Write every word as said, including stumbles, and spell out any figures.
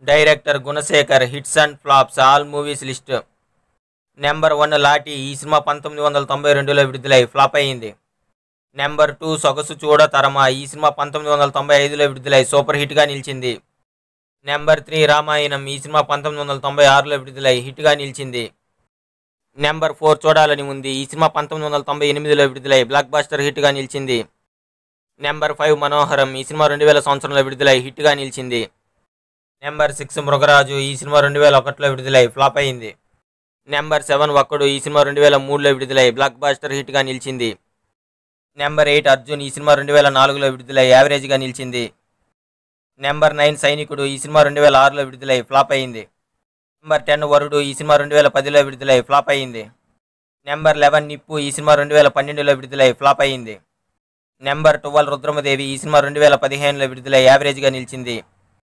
Director Gunasekhar. Hits and flops all movies list. Number one Lathi. ఈ cinema పంతొమ్మిది వందల తొంభై రెండులో విడుదలై ఫ్లాప్ అయింది. నెంబర్ టూ సొగసు చూడ తరమా. ఈ సినిమా పంతొమ్మిది వందల తొంభై ఐదులో విడుదలై సూపర్ హిట్గా నిలిచింది. Number three Ramayanam. ఈ సినిమా పంతొమ్మిది వందల తొంభై ఆరులో విడుదలై హిట్గా నిలిచింది. నెంబర్ ఫోర్ చూడాలని ఉంది. ఈ సినిమా పంతొమ్మిది వందల తొంభై ఎనిమిదిలో విడుదలై బ్లాక్ బాస్టర్ హిట్గా నిలిచింది. నెంబర్ ఫైవ్ మనోహరం. ఈ సినిమా రెండు వేల సంవత్సరంలో విడుదలై హిట్గా నిలిచింది. నెంబర్ సిక్స్ మృగరాజు. ఈ సినిమా రెండు వేల ఒకటిలో విడుదలై ఫ్లాప్ అయింది. నెంబర్ సెవెన్ ఒక్కడు. ఈ సినిమా రెండు వేల మూడులో విడుదలై బ్లాక్ బాస్టర్ హిట్గా నిలిచింది. Number eight Arjun. ఈ సినిమా రెండు వేల నాలుగులో విడుదలై యావరేజ్గా నిలిచింది. నెంబర్ నైన్ సైనికుడు. ఈ సినిమా రెండు వేల ఆరులో విడుదలై ఫ్లాప్ అయింది. నెంబర్ టెన్ వరుడు. ఈ సినిమా రెండు వేల పదిలో విడుదలై ఫ్లాప్ అయింది. నెంబర్ లెవెన్ నిప్పు. ఈ సినిమా రెండు వేల పన్నెండులో విడుదలై ఫ్లాప్ అయింది. Number twelve Rudhramadevi. ఈ సినిమా రెండు వేల పదిహేనులో విడుదలై యావరేజ్గా నిలిచింది.